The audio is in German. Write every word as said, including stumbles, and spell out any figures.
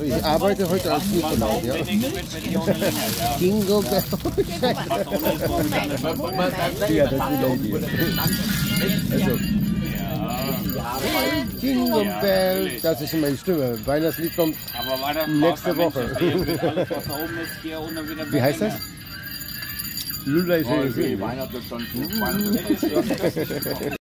Ich arbeite heute als Nikolaus, ja. Jingle Bell. Ja, das ist die Lady. Also. Jingle Bell, das ist meine Stimme. Weihnachtslied kommt nächste Woche. Wie heißt das? Lula ist